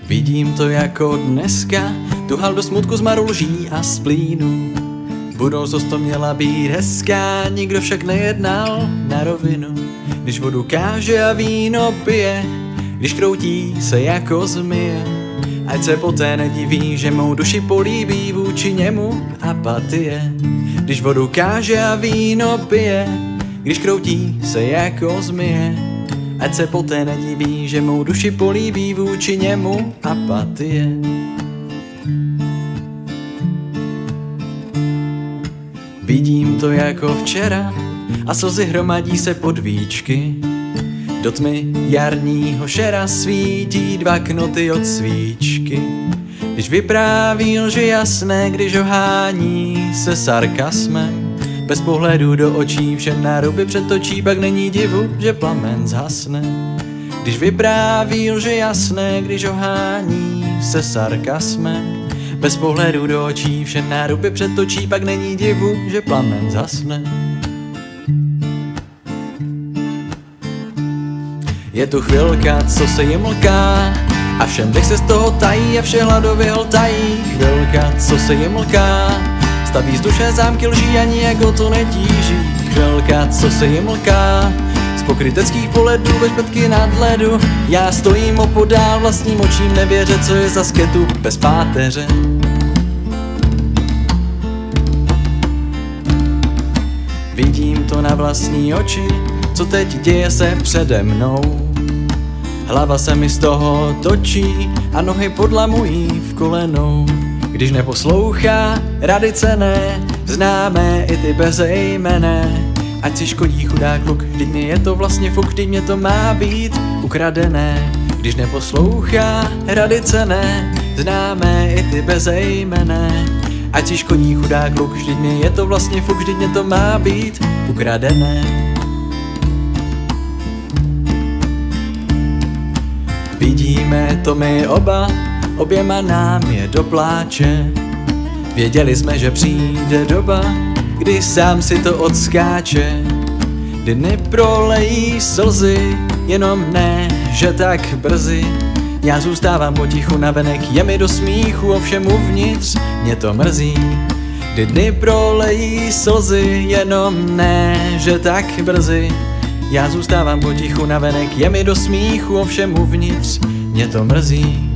Vidím to jako dneska, tu haldu smutku, zmaru, lží a splínu. Budoucnost to měla být hezká, nikdo však nejednal na rovinu. Když vodu káže a víno pije, když kroutí se jako zmije, ať se poté nediví, že mou duši políbí vůči němu apatie. Když vodu káže a víno pije, když kroutí se jako zmije, ať se poté nediví, že mou duši políbí vůči němu apatie. Vidím to jako včera a slzy hromadí se pod víčky. Do tmy jarního šera svítí 2 knoty od svíčky. Když vypráví lži jasné, když ohání se sarkasmem, bez pohledu do očí vše náruby přetočí, pak není divu, že plamen zhasne. Když vypráví lži jasné, když ohání se sarkasmem, bez pohledu do očí vše náruby přetočí, pak není divu, že plamen zhasne. Je tu chvilka, co se jim mlká, a všem dech se z toho tají a vše hladově hltají. Chvilka, co se jim mlká, staví z duše zámky lží, ani jako to netíží. Chvilka, co se jim mlká, z pokryteckých poledů ve špetky nad ledu. Já stojím opodál vlastním očím, nevěře, co je za sketu bez páteře. Vidím to na vlastní oči, co teď děje se přede mnou. Hlava se mi z toho točí a nohy podlamují v kolenou. Když neposlouchá rady cenné, známé i ty bezejmenné, ať si škodí chudák kluk, vždyť mě je to vlastně fuk, vždyť mě to má být ukradené. Když neposlouchá rady cenné, známé i ty bezejmenné, ať si škodí chudák kluk, vždyť mě je to vlastně fuk, vždyť mě to má být ukradené. Vidíme to my oba, oběma nám je do pláče. Věděli jsme, že přijde doba, kdy sám si to odskáče. Dny prolejí slzy, jenom ne, že tak brzy. Já zůstávám potichu, navenek je mi do smíchu, ovšem uvnitř mě to mrzí. Dny prolejí slzy, jenom ne, že tak brzy. Já zůstávám potichu, navenek je mi do smíchu, ovšem uvnitř mě to mrzí.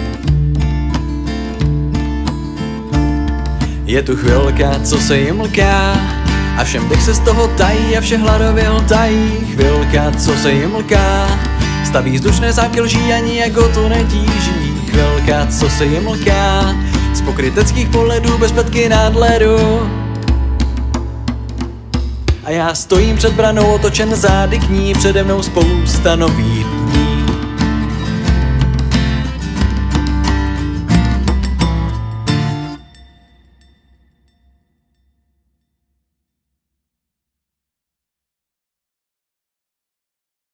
Je tu chvilka, co se jim mlká, a všem dech se z toho tají a vše hladově hltají. Chvilka, co se jim mlká, staví vzdušné zámky lží, ani jako to netíží. Chvilka, co se jim mlká, z pokryteckých pohledů bez špetky nad ledu. A já stojím před branou otočen zády k ní, přede mnou spousta nových